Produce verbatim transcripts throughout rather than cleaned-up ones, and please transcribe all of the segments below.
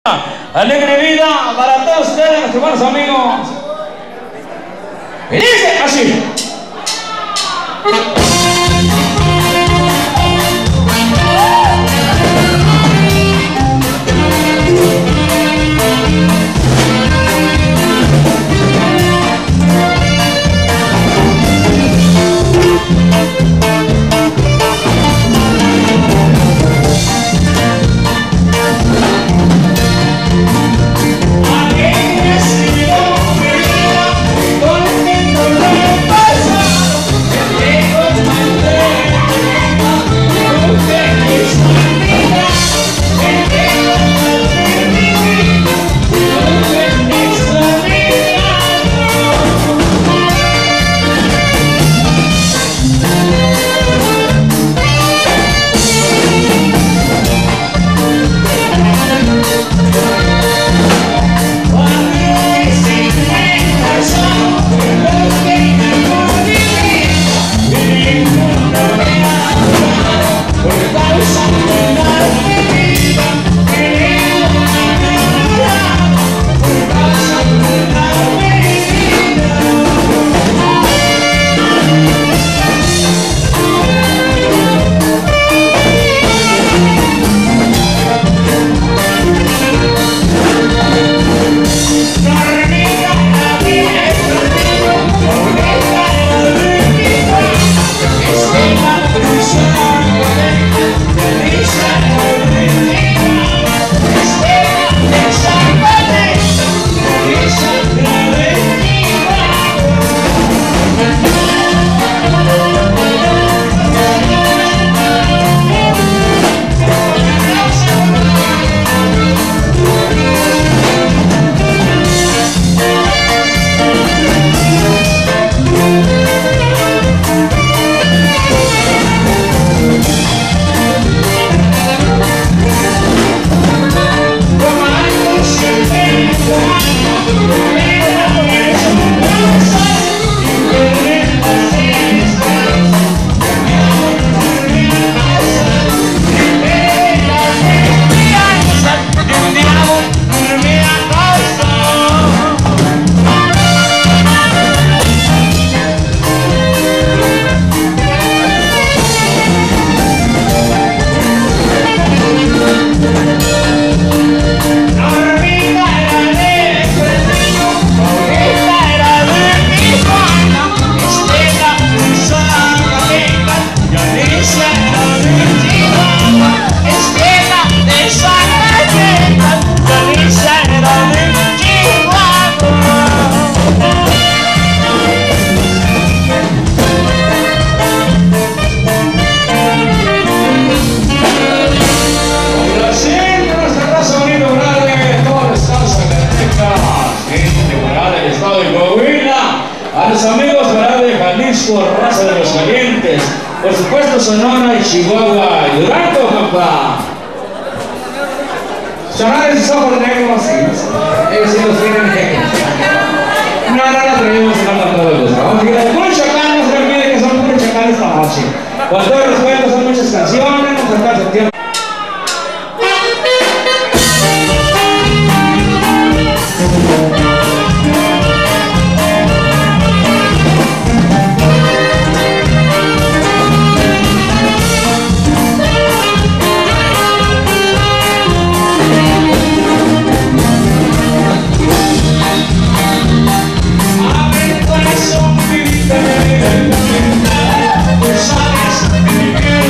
Alegre vida para todos ustedes, nuestros buenos amigos. Y dice así. Raza de los Calientes, por supuesto Sonora y Chihuahua y Durango, compa. Sonora y sus ojos negros, ellos sí los tienen negros. No, no la traemos a todos. Vamos a ir a muchos chacales, no se olviden que son muchos chacales esta noche. Con todo el respeto, son muchas canciones, nos alcanza el tiempo. Sabes,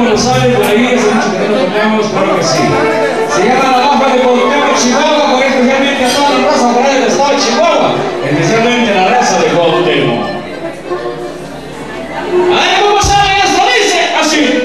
González, por ahí hace mucho que no nos tocamos, claro que sí. Se llama La Baja de Cuauhtémoc, Chihuahua, por especialmente a toda la raza por ahí del estado de Chihuahua, especialmente la raza de Cuauhtémoc. A ver cómo sale esto, dice así.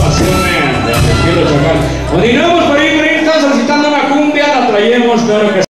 Continuamos por ahí, por ahí, están solicitando una cumbia, la traemos, claro que sí.